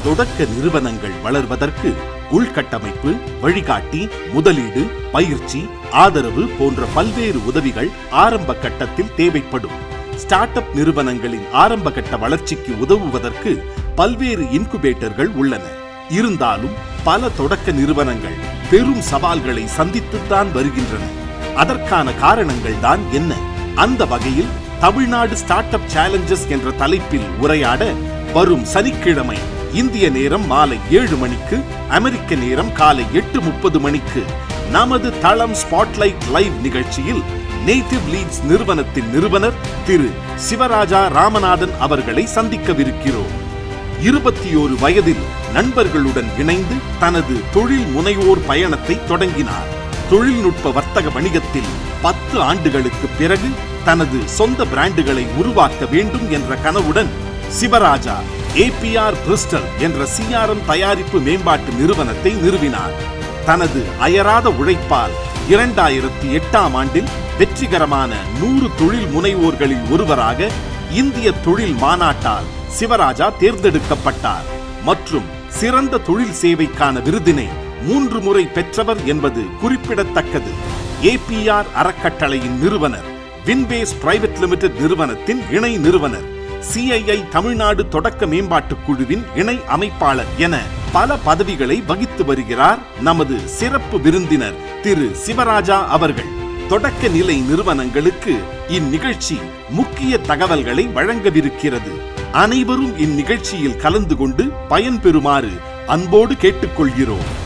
தொடக்க நிறுவனங்கள் வளர்வதற்கு உள்கட்டமைப்பு, வழிகாட்டி, முதலீடு, பயிற்சி, ஆதரவு போன்ற பல்வேறு உதவிகள் ஆரம்ப கட்டத்தில் தேவைப்படும். ஸ்டார்ட் அப் நிறுவனங்களின் ஆரம்ப கட்ட வளர்ச்சிக்கு உதவுவதற்கு பல்வேறு இன்குபேட்டர்கள் உள்ளன. இருந்தாலும் பல தொடக்க நிறுவனங்கள் பெரும் சவால்களை சந்தித்துத்தான் வருகின்றன. அதற்கான காரணங்கள் தான் என்ன? அந்த வகையில் தமிழ்நாடு ஸ்டார்ட் அப் சேலஞ்சஸ் என்ற தலைப்பில் உரையாட வரும் சனிக்கிழமை இந்திய நேரம் மாலை 7 மணிக்கு, அமெரிக்க நேரம் காலை 8:30 மணிக்கு நமது தளம் ஸ்பாட்லைட் லைவ் நிகழ்ச்சியில் நேட்டிவ் லீட்ஸ் நிறுவனத்தின் நிறுவனர் திரு சிவராஜா ராமநாதன் அவர்களை சந்திக்கவிருக்கிறோம். 21 வயதில் நண்பர்களுடன் இணைந்து தனது தொழில் முனைவோர் பயணத்தை தொடங்கினார். தொழில்நுட்ப வர்த்தக வணிகத்தில் 10 ஆண்டுகளுக்கு பிறகு தனது சொந்த பிராண்டுகளை உருவாக்க வேண்டும் என்ற கனவுடன் சிவராஜா APR Bristol என்ற CRM தயாரிப்பு மேம்பாட்டு நிறுவனத்தை நிறுவினார். தனது அயராத உழைப்பால் 2008ஆம் ஆண்டில் வெற்றிகரமான 100 தொழில் முனைவோர்களில் ஒருவராக இந்திய தொழில் மாநாட்டால் சிவராஜா தேர்ந்தெடுக்கப்பட்டார் மற்றும் சிறந்த தொழில் சேவைக்கான விருதினை 3 முறை பெற்றவர் என்பது குறிப்பிடத்தக்கது. APR அறக்கட்டளையின் நிறுவனர், வின்வேஸ் பிரைவேட் லிமிடெட் நிறுவனத்தின் இணை நிறுவனர், CII தமிழ்நாடு தொடக்க மேம்பாட்டு குழுவின் இணை அமைப்பாளர் என பல பதவிகளை வகித்து வருகிறார் நமது சிறப்பு விருந்தினர் திரு சிவராஜா அவர்கள். தொடக்க நிலை நிறுவனங்களுக்கு இந்நிகழ்ச்சி முக்கிய தகவல்களை வழங்கவிருக்கிறது. அனைவரும் இந்நிகழ்ச்சியில் கலந்து கொண்டு பயன்பெறுமாறு அன்போடு கேட்டுக்கொள்கிறோம்.